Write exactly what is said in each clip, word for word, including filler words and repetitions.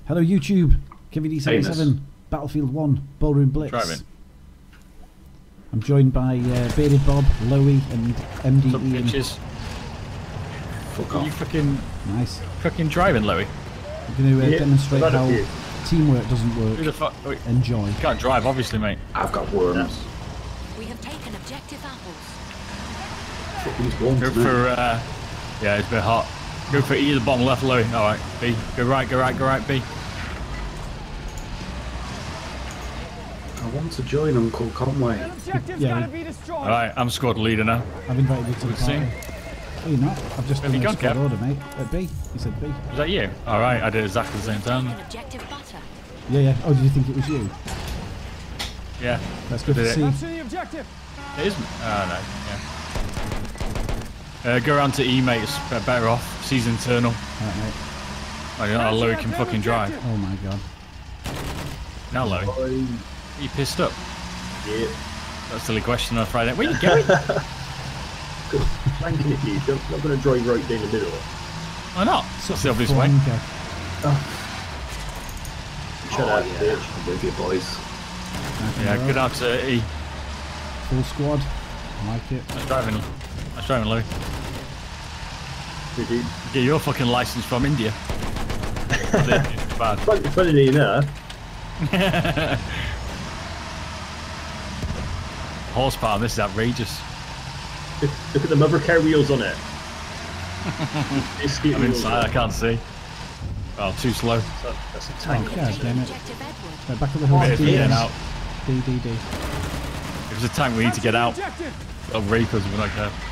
Hello YouTube, K V D seventy-seven, Battlefield one, Ballroom Blitz. Driving. I'm joined by uh, BeardedBob, Loey, and M D Ian. Bitches. Fuck Are off. you fucking Nice. fucking driving, Loey? I'm going to uh, Yeah, demonstrate I've had a how few. teamwork doesn't work. Who the fuck? Wait, Enjoy. you can't drive, obviously, mate. I've got worms. We have taken objective apples. Fucking worms, Go man. for, uh, yeah, it's a bit hot. Go for either bottom left, Loey. Alright, B. Go right, go right, go right, B. I want to join UncleConway. Yeah, Alright, I'm squad leader now. I've invited you to the Good party. scene. Oh, you're not? I've just Have done you a gone, squad Kev? order, mate. At B. You said B. Is that you? Alright, I did exactly the same time. Taken objective butter. Yeah, yeah. Oh, did you think it was you? Yeah. That's good Did to it. see. It is. Oh, no. Yeah. Uh, go around to E, mate. It's better off. Sees internal. Right, mate. I don't know how Loey can fucking drive. Oh my god. Now, Loey. Are you pissed up? Yeah. That's a silly question on a Friday. Where are you going? Thanking at you. I'm not going to drive right down the middle. Why not? That's the obvious way. Flanker. Shut Oh, up, bitch. I'm with you, boys. Yeah, good out to E. Full squad. I like it. That's driving. That's driving, Loey. Good dude. Get your fucking license from India. Bad. Funny, funnily enough, Horsepower, this is outrageous. look, look at the mother car wheels on it. It's I'm inside, I can't see. Oh, too slow. That's a Oh, tank. god damn it. Objective Edward. Right, back at the horse. If D, we get out. D, D, D. If it's a tank, we need to get out. Of Reapers, we're not there.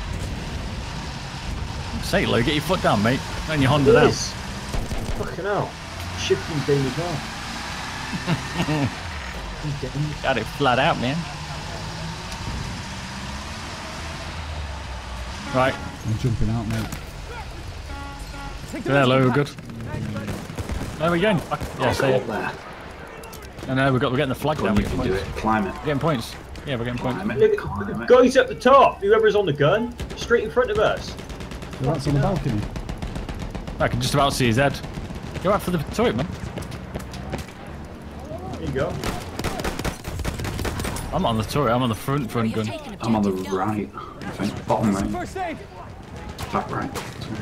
Say, Low, get your foot down, mate. Turn your Honda Look at down. this. Fucking hell. Shifting down as well. Got it flat out, man. Right. I'm jumping out, mate. There, Low, we're good. There we go. Yeah, say Up it. there. No, no, we've got, we're getting the flag down. You We're can getting do points. it. Climb it. We're getting points. Yeah, we're getting points. Climb it. Look, Climb it. guys up the top. Whoever's on the gun, straight in front of us. So that's on the balcony. I can just about see his head. Go out for the turret, man. There you go. I'm on the turret. I'm on the front front We have gun. taken I'm on the objective Duck. right, I think. Bottom right. Back right. Sorry.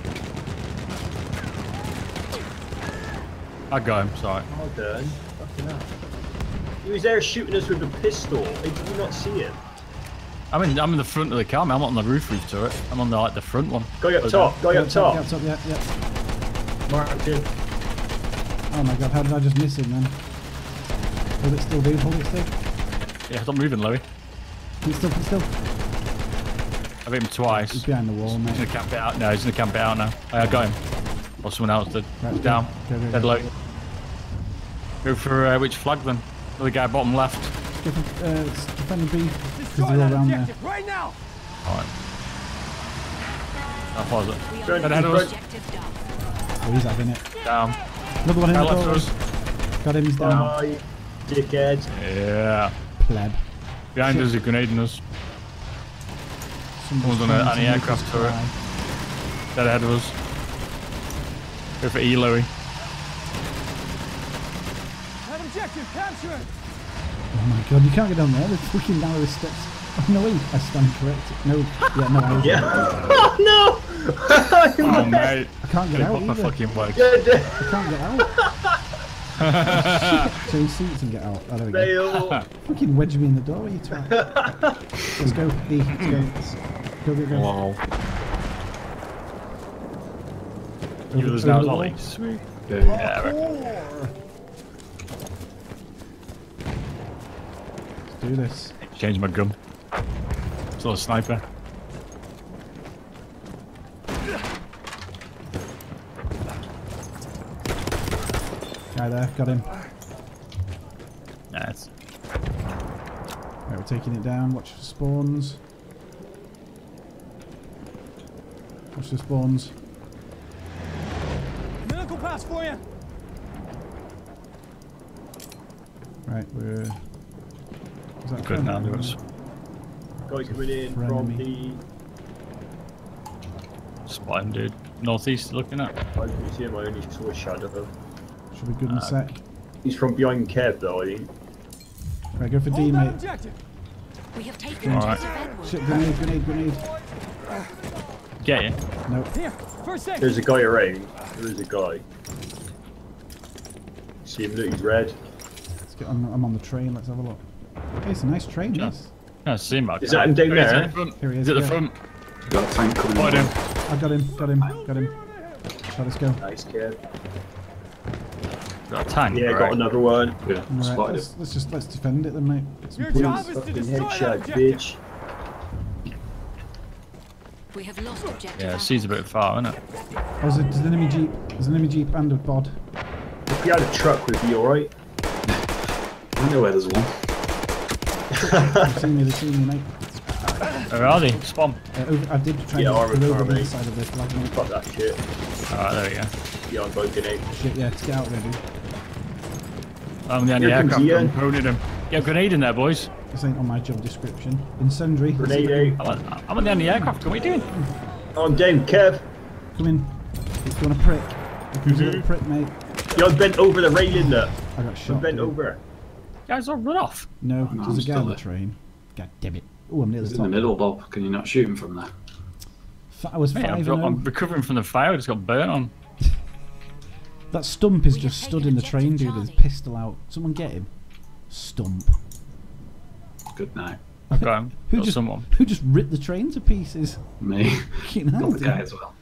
I got him. Sorry. Well done. Fucking hell. He was there shooting us with a pistol. Did you not see it? I'm in. I'm in the front of the car. Man. I'm not on the roof roof turret. I'm on the like the front one. Guy up top. Guy up top. Up top, yeah, yeah. Marked in. Oh my god, how did I just miss him then? Hold it still, dude. Hold it still. Yeah, stop moving, Louis. Keep still, keep still. I've hit him twice. He's behind the wall, He's mate. gonna camp it out. No, he's gonna camp it out now. Oh, I got him. Or someone else did. Right, Down. go, go, Dead go. low. Go for uh, which flag then? Another guy bottom left. Different, uh, it's defending B. Because they're all around there. Right now. Alright. How far is it? We Front, are Dead ahead of us. objective Duck. Oh, he's having it. Down. Another one in Guy the left of door. us. Got him, he's down. Bye, dickhead. Yeah. Pleb. Behind Shit. us, a grenading us. Someone's Someone's on an trying to make anti-aircraft us turret. fly. Dead ahead of us. Go for E, Louis. That objective captured. Oh my god, you can't get down there. There's fucking narrowest steps. Oh no, wait. I stand corrected. No, yeah, no, I was Yeah. Oh no! Oh, mate. I can't get They out put my either. fucking work. I can't get out. Change seats and get out. Oh, there we go. Fail. Fucking wedge me in the door, you twat. Let's go, E. Let's go. Go, go, go. Wow. Over- You was over now the wall. Ollie. Sweet. Boom. Yeah, right. Let's do this. Change my gun. It's not a sniper. Guy there, got him. Nice. Right, we're taking it down. Watch for spawns. Watch the spawns. Medical pass for you. Right, we're. Is that Good friendly? now, Lewis. Guys coming in from Frenemy. the. Spot him, dude. Northeast looking at. I can see him, I only saw a shadow. Should be good in a Uh, sec. He's from behind Kev though, I think. Right, go for D, Hold that mate. objective. We have taken All right. objective Edward. Shit, grenade, grenade, grenade. Get you. No. Here, first aid. There's a guy around. There is a guy. See him, look, he's red. Let's get on, I'm on the train, let's have a look. Hey, it's a nice train, this. No, see him. Is that him down He's there? at the front. Here he is, He's at the yeah. front. Got a tank coming. Fight him. I got him, got him, got him. Right, let's go. Nice Kev. Got a tank. Yeah, right? got another one. Yeah, Alright, spotted let's, him. let's just let's defend it then, mate. Get some Your points. job is to Fucking destroy that headshot, objective. bitch. We have lost objective Yeah, Alpha. C's a bit far, isn't it? Oh, there's, a, there's an enemy jeep. There's an enemy jeep and a bod. If you had a truck, would be alright. I know where there's one. They've seen me, they've seen me, mate. Where are they? Spawn. Uh, over, I did try Yeah, and armored get over car, the mate. side of the flag, mate. Fuck that shit. Alright, there we go. Yeah, I'm bugging it. Shit, yeah, to get out there, dude. I'm the only Here comes aircraft. Ian. I'm poning him. Get a grenade in there, boys. This ain't on my job description. Incendiary. Grenade out. I'm on, I'm on the only aircraft. What are you doing? Oh, I'm down, Kev. Come in. He's going to prick. He's a little prick, mate. Yo, I'm bent over the railing there. I got I'm shot. bent dude. over. Guys, all run off. No, No, there's I'm a guy still on the there. train. God damn it. Oh, I'm near the He's in top. the middle, Bob. Can you not shoot him from there? F- I was Mate, I'm, five dro- and I'm oh. recovering from the fire. I just got burnt on. That stump is We just have stood taken in the train, objective dude, with his Charlie. pistol out. Someone get him. Stump. Good night. I've got him. Who Got just someone. who just ripped the train to pieces? Me. Fucking hell, Got the guy dude. as well.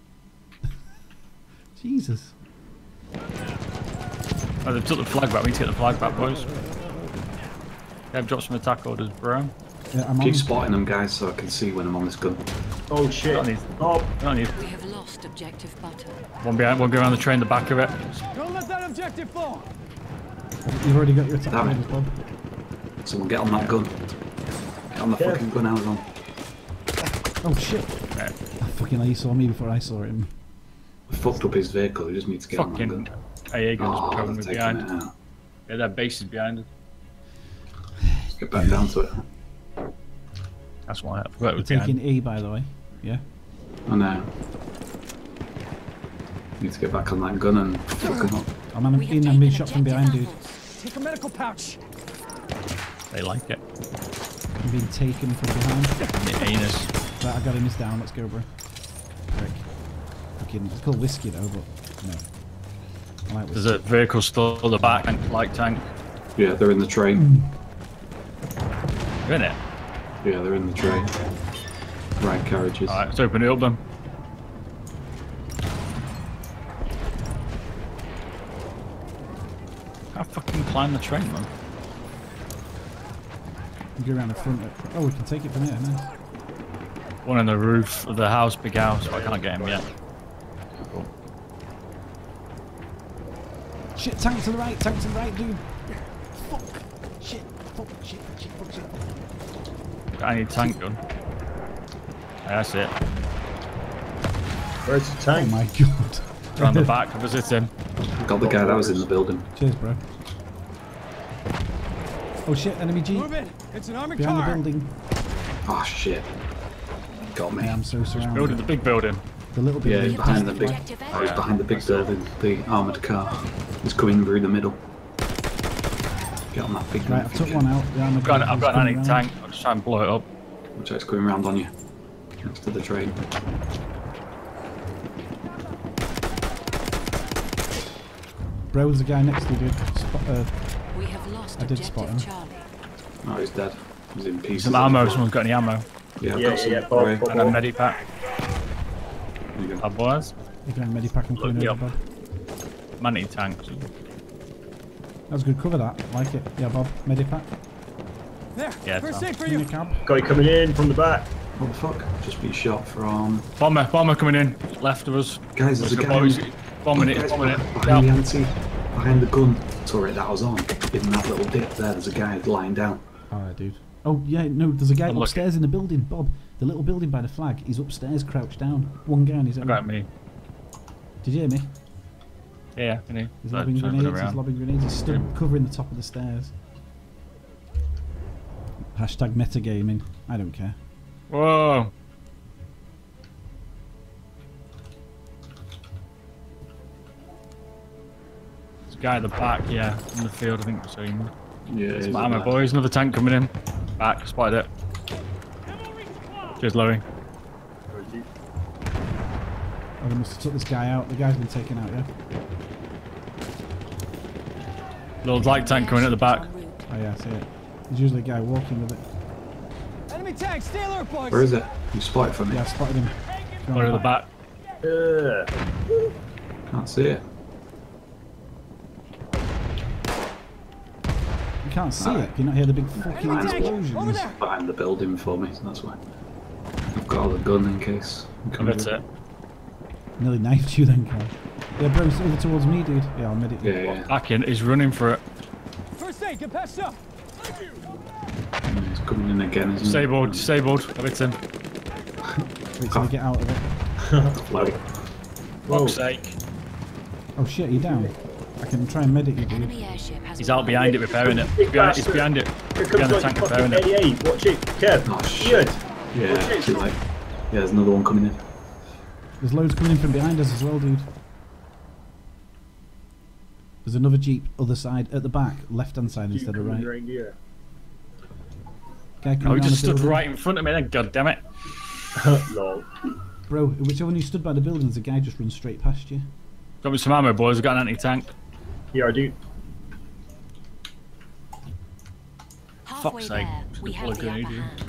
Jesus. Oh, they took the flag back. We need to get the flag back, boys. They've dropped some attack orders, bro. Yeah, I'm on. Keep spotting them, guys, so I can see when I'm on this gun. Oh shit. I need- Oh, I don't need We have lost objective Butter. one behind. One go around the train, the back of it. Don't let that objective fall. You've already got your attack Damn it. orders, Bob. Someone get on that gun. Get on the Yeah. fucking gun I was on. Oh shit. Yeah. Ah, fucking hell, he saw me before I saw him. I fucked up his vehicle. He just needs to get on that Fucking gun. A A guns Oh, coming they've taken behind. it out. Yeah, their base is behind us. Get back down to it. That's why I forgot it We're was behind. taking E, by the way. Yeah. I know. Need to get back on that gun and fuck him up. I'm on We have in, I'm taken being shot from objective behind, dude. Apples. Take a medical pouch. They like it. I'm being taken from behind. The anus. Right, I got him, he's down, let's go, bro. Prick. Fucking, it's called whiskey though, but no. I like There's whiskey. a vehicle still at the back, tank, light tank. Yeah, they're in the train. You're in it. Yeah, they're in the train. Right carriages. Alright, let's open it up then. I fucking climb the train, man. Go around the front. Oh, we can take it from here, nice. One on the roof of the house, big house, but I can't get him yet. Cool. Shit, tank to the right, tank to the right, dude. Fuck. Shit, fuck, shit, shit, fuck, shit. Got any tank gun? Yeah, that's it. where's the Oh tank? my god. Around the back, visit him. Got the guy that was in the building. Cheers, bro. Oh shit, enemy jeep. Move it. It's an armored Behind the car. building. Oh shit. Got me. I am so Building, surrounded. the big building. The little Yeah, building. he's behind the big. Objective Oh, he's Yeah. behind the big building. The armoured car. He's coming through the middle. Get on that big Right, I one. took one out. Yeah, I'm I've got, I've got an anti-tank. I'll just try and blow it up. Which is coming round on you. Next to the train. Bro, there's a guy next to you, dude. Spot, uh, We have lost I did spot objective him. Charlie. Oh, he's dead. He's in pieces. Some ammo, someone's got any ammo. Yeah, I've Yeah, got some. yeah, Bob, Right. Bob. And a medipack. There you go. Bad boys. you can medipack and clean Look me over, up. Bob. Man, tank. That was good cover, that. Like it. Yeah, Bob. Medipack. There. Yeah, First Tom. aid for In you. your cab. Guy coming in from the back. What the fuck? Just been shot from. Bomber, bomber coming in. Left of us. Guys, there's a Let's guy. go, boys. Bombing it, Guys, bombing it. behind the Down. anti, behind the gun turret that I was on. In that little dip there, there's a guy lying down. Alright, dude. Oh, yeah, no, there's a guy I'm looking. upstairs in the building, Bob. The little building by the flag. He's upstairs, crouched down. One guy on his own. Got me. Did you hear me? Yeah, can you? He's Like, lobbing jumping grenades, he's around. lobbing grenades. He's stood covering the top of the stairs. Hashtag metagaming. I don't care. Whoa! There's a guy at the back, yeah, in the field, I think we're seeing. Yeah, It's he's my up ammo, there. boys. Another tank coming in. Back, spotted it. Cheers, Louie. Oh, they must have took this guy out. The guy's been taken out, yeah? Little light tank coming at the back. Oh yeah, I see it. There's usually a guy walking with it. Enemy tank, stay alert, boys. Where is it? You spotted for me. Yeah, I spotted him. Go Or on at the back. Yeah. Can't see it. You can't see it. Can you not hear the big fucking Enemy tank, over explosions? there. Behind the building for me, so that's why. I've got all the gun in case. Oh, that's it. Nearly knifed you then, Carl. Yeah, bro, it's over towards me, dude. Yeah, I'll medic you. Yeah, yeah. Back in, he's running for it. First aid, get patched up. Mm, He's coming in again, isn't Disabled, he? disabled. I hit him. Wait till we get out of it. Low. Whoa. Fuck's sake. Oh shit, are you down? I can try and medic you, dude. Enemy airship has He's out behind it, repairing it. He's behind, he's behind it. Here Behind comes the like tank, repairing fucking it. eighty-eight. Watch it, Kev. Oh shit. Ian. Yeah, Watch it. too late. Yeah, there's another one coming in. There's loads coming in from behind us as well, dude. There's another jeep, other side, at the back, left-hand side Keep instead of coming right. around here. Guy coming Oh, he down just the stood building. right in front of me then, god damn it. Lol. Bro, whichever one you stood by the buildings, the guy just runs straight past you. Got me some ammo, boys. I've got an anti-tank. Yeah, I do. halfway Fuck's sake. there. Just We gonna have pull a the upper grenade, hand.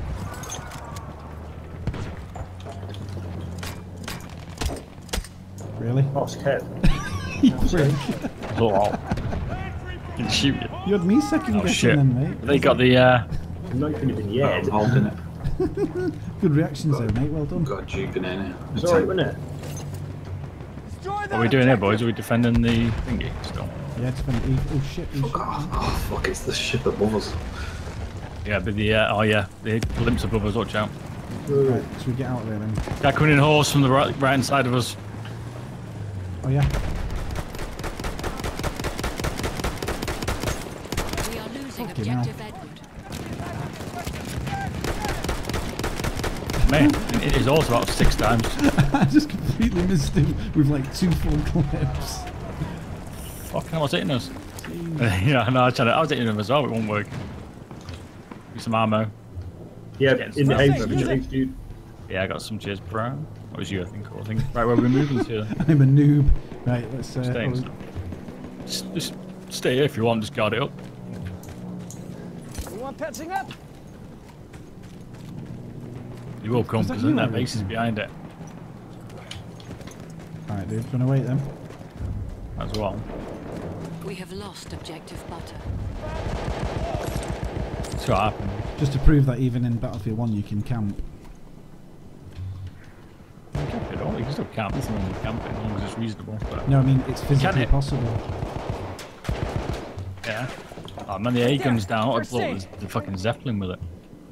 Really? Oh, it's Kev. You prick. Oh, can shoot you. You had me second Oh guessing shit. then, mate. They got the, uh... I'm not even Oh, yet. I'm holding it. Good reactions there, mate. Well done. Got a jeep in here. It's alright, wasn't it? Destroy What that are we doing here, objective. boys? Are we defending the thingy still? Yeah, it's been. Oh shit. Oh, shit. Oh, oh fuck, it's the ship above us. Yeah, but the, uh, oh yeah, the blimps above us, watch out. Right, should we get out of there then? Guy coming in horse from the right, right hand side of us. Oh yeah. We are losing Fucking hell. objective Edward. Man, it is also about six times. I just completely missed him with like two full clips. Fuck, I was hitting us. Yeah, no, I, tried to, I was hitting them as well, it won't work. Give some ammo. Yeah, Getting in the some house, ammo. thanks, dude. Yeah, I got some cheers, bro. That was you, I think. Or I think. Right, where we're moving to. I'm a noob. Right, let's. Uh, Stay, oh, just, just stay here if you want, just guard it up. You want patching up? You will come, Was that because you, then that Larry? base is behind it Alright, dude. Gonna wait then. as well. We have lost objective butter. That's what happened. Just to prove that even in Battlefield one you can camp. You know, you can still camp, nothing wrong with camping, as long as it's reasonable. But No, I mean it's physically it? possible. yeah. Oh man, the A gun's down. I'd First blow aid. the, the fucking Zeppelin with it.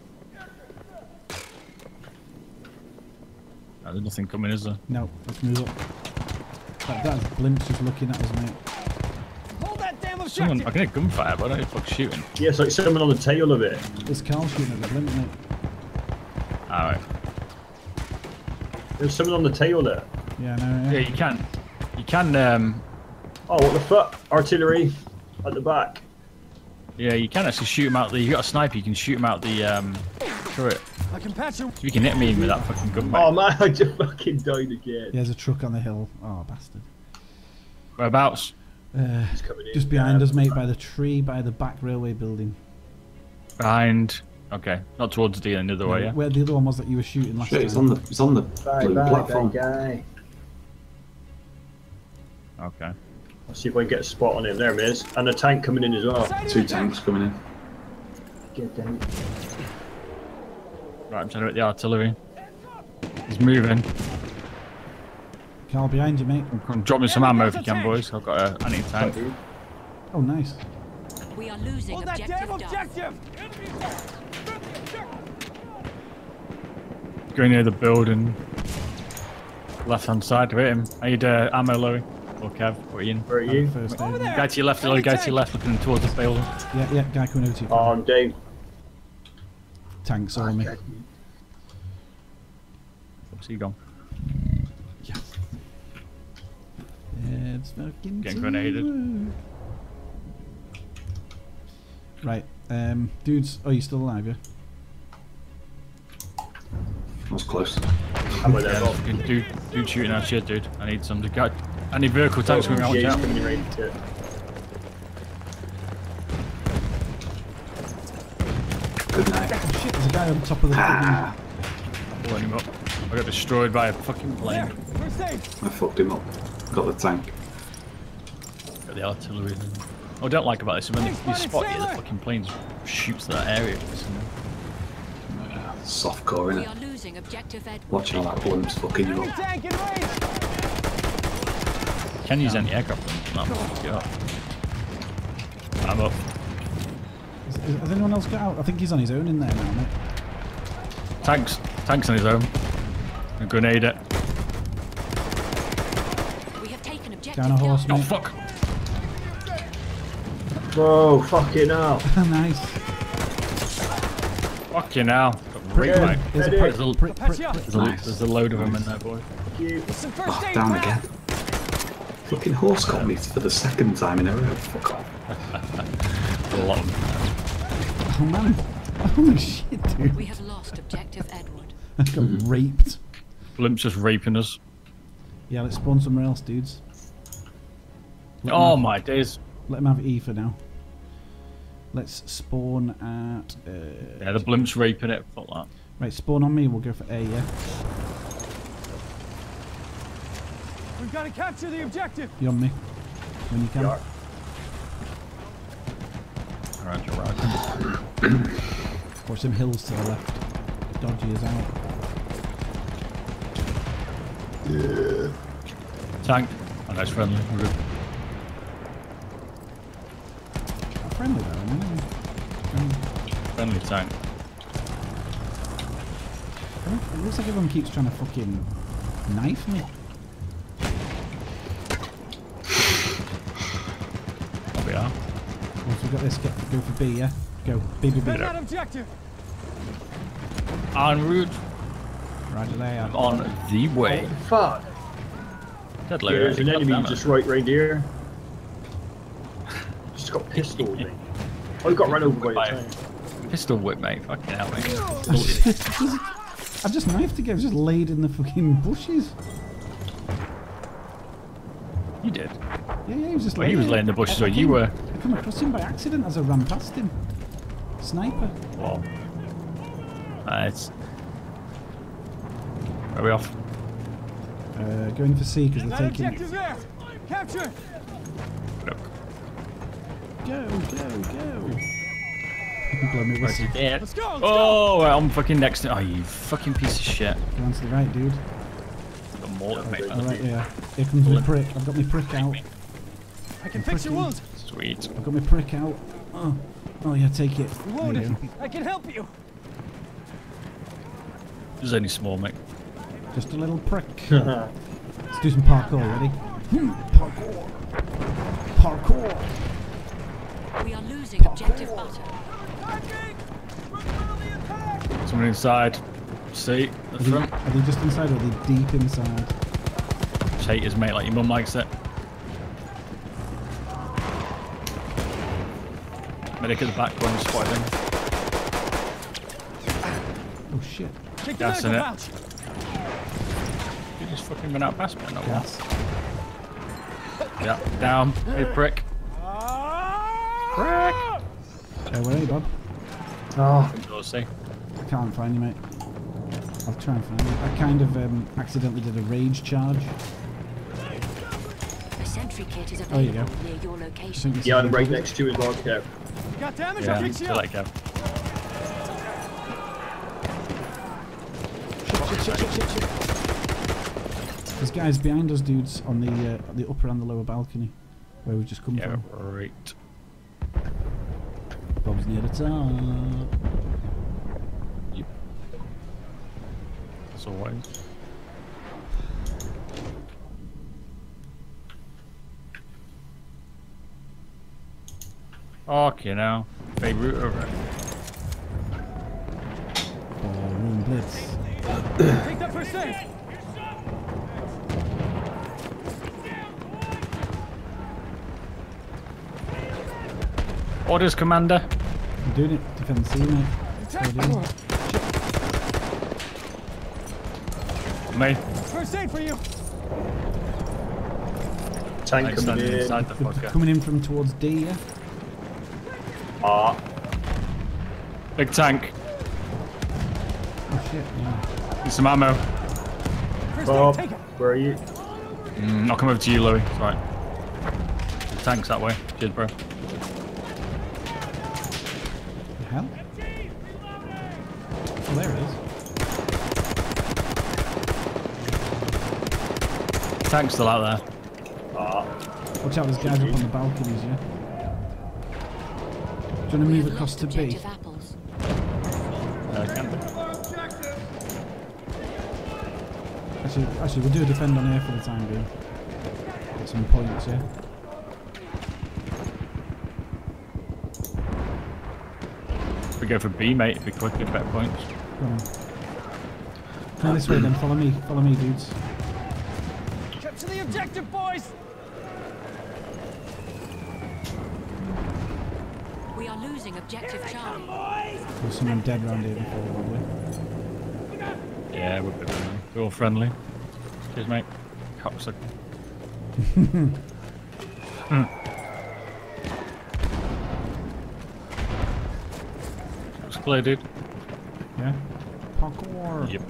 Oh, there's nothing coming, is there? No, let's move up. That, that's Blimps just looking at us, mate. Hold that damn objective. Someone, I can hear gunfire, but I don't know if fuck shooting. Yeah, it's like someone on the tail of it. There's Carl shooting at the Blimp, mate. Alright. There's someone on the tail there. Yeah, no, Yeah, yeah. you can. You can, um... Oh, what the fuck? Artillery at the back. Yeah, you can actually shoot him out the... You got a sniper, you can shoot him out the, um... turret. I can patch you. So you can hit me with that fucking gun, mate. Oh man, I just fucking died again. There's a truck on the hill. Oh, bastard. Whereabouts? Uh, He's coming in. just behind Yeah. us, mate, by the tree, by the back railway building. Behind... Okay, not towards the end, the other way, yeah? Where the other one was that you were shooting last Shit, it's time. on the it's on the Bye, blue bye, platform. bad guy. Okay. I'll see if I can get a spot on him. There it is. And a tank coming in as well. Two tanks coming in. Get down. Right, I'm trying to hit the artillery. He's moving. Carl, behind you, mate. Come drop me some ammo if you can, boys. I've got a anti-tank. Oh, nice. We are losing Hold that objective damn Duff. objective. Going near the building. Left hand side, hit him. I need uh, ammo, Louie. Or Kev, what are you in? Where are you? First Over aid. there. Guy to your left, Louie, guy to your left, looking towards the building. Yeah, yeah, guy coming over to you. Oh, I'm down. Tanks on me. What's he gone? Dead. It's fucking Getting grenaded. Right, um, dudes. Oh, you still alive, yeah? I was close. I'm with Yeah, that. there's fucking dude, dude shooting our shit, dude. I need some to go. I need vehicle tanks coming out. Yeah, Watch he's out. coming right into it. Good night. Oh shit, there's a guy on top of the Ah, Blowing him up. I got destroyed by a fucking There, plane. first aid. I fucked him up. Got the tank. Got the artillery. Then. What I don't like about this is when Thanks, they, they buddy, spot you, the sailor. fucking plane shoots to that area. Soft core We innit? are losing objective Edward. Watch how that blump's fucking you Enemy up. tank in range. Can use any aircraft. No, get up. I'm up. Is, is, has anyone else got out? I think he's on his own in there now, mate. Tanks. Tanks on his own. A grenade it. We have taken objective Down a horse, Oh mate. fuck! Whoa, fucking hell. Nice. Fucking hell. Got Prick raped him. by- There's a Ready? prick, There's a, prick, Patch prick, you up. prick. there's, a, Nice. there's a load of them in there, boy. Fuck you. Some first Oh, aid. down pal. again. Fucking horse got me for the second time in a row. Fuck off. A lot of them. Oh man. Holy shit, dude. We have lost objective Edward. I got raped. Blimp's just raping us. Yeah, let's spawn somewhere else, dudes. Let Oh him my days. have, let him have E for now. Let's spawn at... Uh, Yeah, the blimp's raping it. Fuck that. right, spawn on me. We'll go for A, yeah? We've got to capture the objective. Be on me. When you can. Yeah. Roger, roger. Watch some hills to the left. Dodgy is out. Tank. Oh, that's friendly. We're good. Not friendly though, isn't it? Um, Friendly tank. I don't- it looks like everyone keeps trying to fucking knife me. There we are. Once we've got this, get, go for B, yeah? Go. B, B, B. Defend that objective. En route. Roger there. I'm on the way. Fuck. Dead Yeah, loader. there's an God enemy damn it. just right right here. Just got pistoled me. Oh, he got run over by By a a tank. pistol whip, mate. Fucking hell, mate. I just knifed the guy. He was just laid in the fucking bushes. You did. Yeah, yeah, he was just Well, he was there. laying in the bushes I- I where you came- were. I come across him by accident as I ran past him. Sniper. Whoa. Nice. Where are we off? Uh, going for C because they're That taking... objective there. Capture. Look. Go, go, go. Blow me whistle. Yeah. Let's go. Let's Oh, right, I'm fucking next to. Oh, you fucking piece of shit. Go on to the right, dude. Got mortar, mate. Alright, yeah. Here comes my prick. I've got my prick out. go. I can fix your wounds. Sweet. I've got my prick out. Oh, oh yeah, take it. You're There you wounded. go. I can help you. There's only small, mate. Just a little prick. Let's do some parkour, ready? Hmm, parkour. Parkour. We are losing objective butter. Someone inside. See, the Are they, front. are they just inside or are they deep inside? Haters, mate, like your mum likes it. Medic at the back, going to spot him. Oh shit. Take the Gas medical in it. pouch. You just fucking went out past me, not one. Gas. Yeah, down. Hey, prick. Prick. Uh, where are you, Bob? Oh, Go see. I can't find you, mate. I'll try and find you. I kind of um, accidentally did a rage charge. A sentry kit is Oh, you available go. near your I location. think it's yeah, I'm something- right next to you as well, Kev. You got damage? Yeah, I'll fix you I up. like Gav. There's guys behind us, dudes, on the uh, the upper and the lower balcony, where we've just come Yeah, from. right. Bob's near the top. Yep. As always. Okay, now. Beirut over it. Ballroom Blitz. Take that first aid. Orders, Commander. I'm doing it. Defend the sea, mate. That's what I do. Me. First aid for you. Tank Like coming standing in. inside the They're fucker. coming in from towards D, yeah? Ah, Big tank. Oh shit, yeah. Need some ammo. First Bob, aid, take it. where are you? Mm, I'll come over to you, Louis. It's alright. The tank's that way. Cheers, bro. The hell? Oh, there it is. Tank's still out there. Ah, Watch out, there's guys up on the balconies, yeah? Do you want to We move have across lost to B? objective apples. Uh, can be. Actually, actually, we'll do a defend on air for the time being. Get some points, yeah? If we go for B, mate, it'd be quick, get better points. Come on. Come this way then, follow me, follow me, dudes. Get to the objective, boys. We are losing objective Charlie. There's someone dead around here before, probably. Yeah, we're, good, we're all friendly. Cheers, mate. Cops are... Looks clear, dude. Yeah? Parkour! Yep.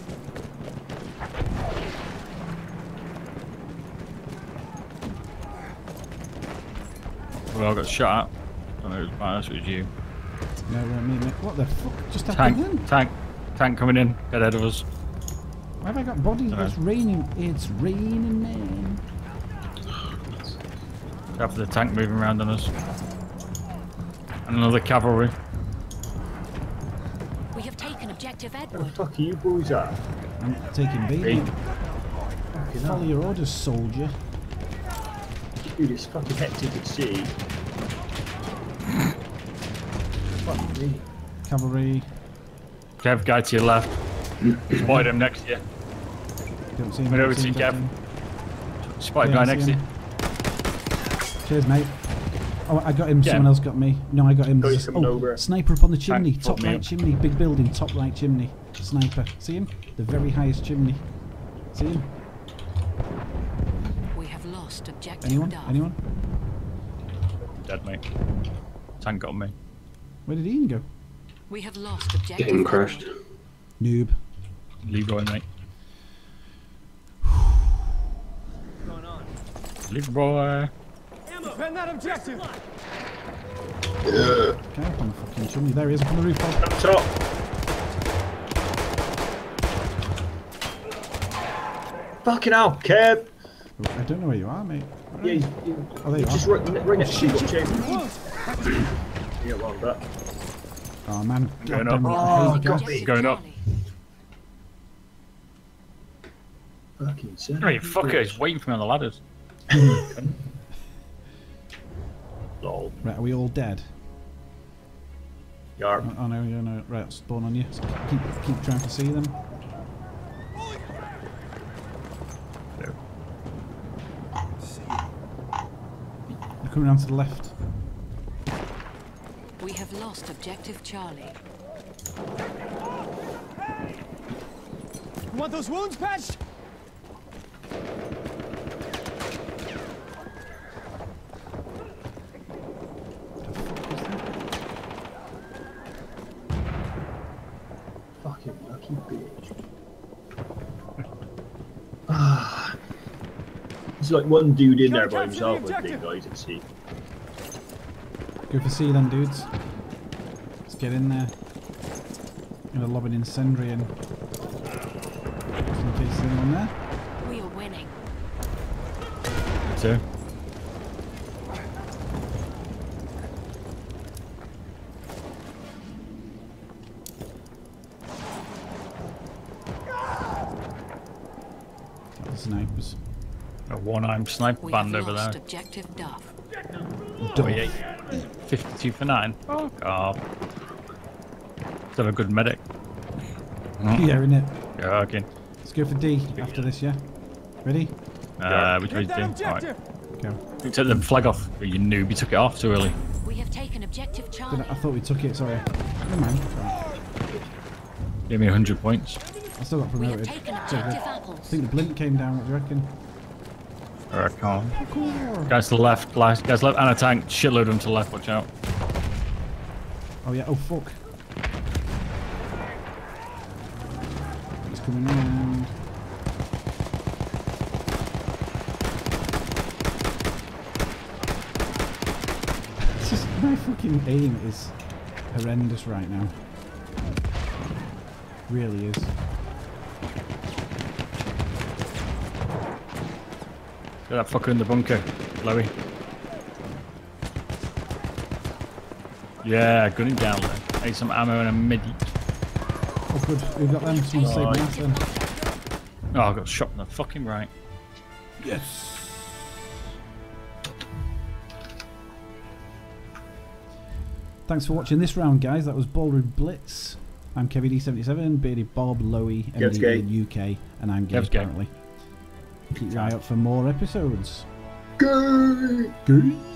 We all got shot at. I don't know who was biased, it was you. No, we're me, mate. What the fuck just happened Tank, then? tank, tank coming in, dead ahead of us. Why have I got bodies? Dunno. It's raining. It's raining, man. After the tank moving around on us. And another cavalry. We have taken objective where the Edward. fuck are you boys at? I'm taking B. B. mate. Follow your orders, soldier. Dude, it's fucking hectic at sea. Fuck me. Cavalry. Kev, guy to your left. Spotted him next to you. Don't see him. Went don't over see to you, him, don't Kev. see him. Spotted Yeah, guy I next see to you. him. Cheers, mate. Oh, I got him. Get Someone him. else got me. No, I got him. Got you There's- coming oh, over. sniper up on the chimney. Tank, Top fuck me right up. chimney. Big building. Top right chimney. Sniper. See him? The very highest chimney. See him? We have lost objective Anyone? Dove. Anyone? Dead, mate. Tank got me. Where did Ian go? We have lost objective Getting Edward. crashed. Noob. Leroy, mate. What's going on? Leroy. Defend that objective. Okay, up on the fucking chimney. There he is, up on the roof. Bob. Up top. Fucking hell, Kev. I don't know where you are, mate. Where Yeah, are he's, you? he's Oh, there you just are. right, right next to you. Got chased. Close. You don't want that. Oh man, Going goddamn up. it, Oh, I hate got gas. me. Going up. Charlie. Fucking son. Hey, fucker, he's waiting for me on the ladders. Lol. Right, are we all dead? Yarp. Oh, oh no, no, no. Right, spawn on you. So keep, keep trying to see them. They're coming around to the left. We have lost objective Charlie. You want those wounds patched? Fucking lucky bitch. Ah. There's like one dude in there by Gotta capture himself, the I think, objective. guys, at sea. Go for C then, dudes. Let's get in there. I'm gonna lob an incendiary in. Just in case there's anyone there. We are winning. Two. Got the snipers. A one-armed sniper We band have over lost there. objective Dove. twenty-eight. fifty-two for nine. Oh, God. Let's have a good medic. Yeah, innit? Yeah, okay. Let's go for D after this, yeah? Ready? Uh, which way Hit to that do? Alright. objective. Go. You took the flag off. You noob, you took it off too early. We have taken objective Charlie. Did I, I thought we took it, sorry. Never mind. Right. Give me a hundred points. I still got We have promoted. taken So good. objective I apples. think the blimp came down, what do you reckon? I can't. Parkour. Guys to the left, last guys left, and a tank. Shitload of them to the left. Watch out. Oh yeah, oh fuck. He's coming round. It's just, my fucking aim is horrendous right now. Really is. Get that fucker in the bunker, Chloe. Yeah, gun him down there. Ate some ammo and a midi. Oh good, we've got them. Someone saved my ass then. Oh, I got shot in the fucking right. Yes! Thanks for watching this round, guys. That was Ballroom Blitz. I'm Kevin D seventy-seven, BeardedBob, Loey, M D in U K, and I'm gay Kev's gay. apparently. Keep your eye out for more episodes. Gay! Gay!